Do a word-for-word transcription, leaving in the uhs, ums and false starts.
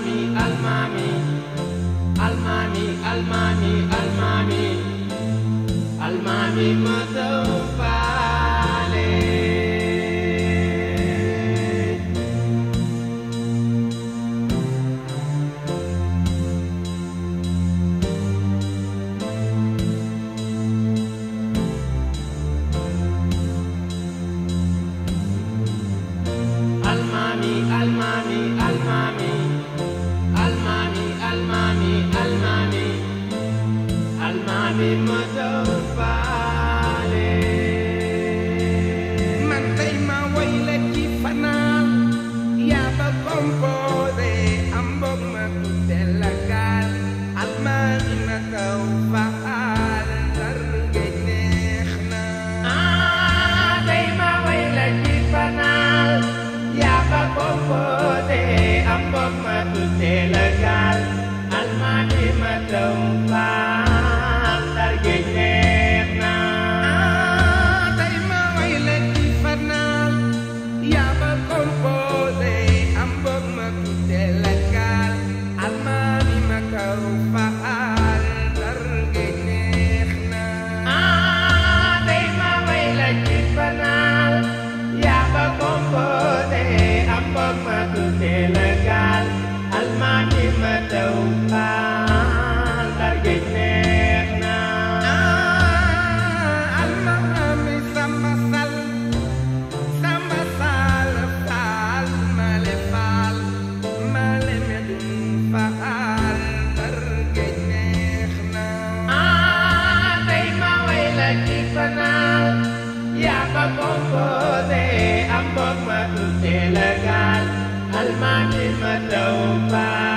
almami almami almami almami almami ma daw faale almami almami almami almami almami almami almami ma daw faale man tey ma way la ci fanaan yaa ba composé am boog ma tudde la gaal almami ma daw faal ndar géej neex na ah tey ma way la ci fanaan yaa ba composé am boog ma tudde la gaal almami ma daw faal ndar géej neex na ah tey ma way la ci fanaan yaa ba composé am boog ma tudde la gaal almami ma daw faal ndar géej neex na ah tey ma way la ci fanaan yaa ba composé am boog ma tudde la gaal almami ma daw faal ndar géej neex na ah almami samba sal samba sal faal male faal male medun faal ndar géej neex na ah tey ma way la ci fanaan yaa ba composé am boog ma tudde la gaal almami ma daw faal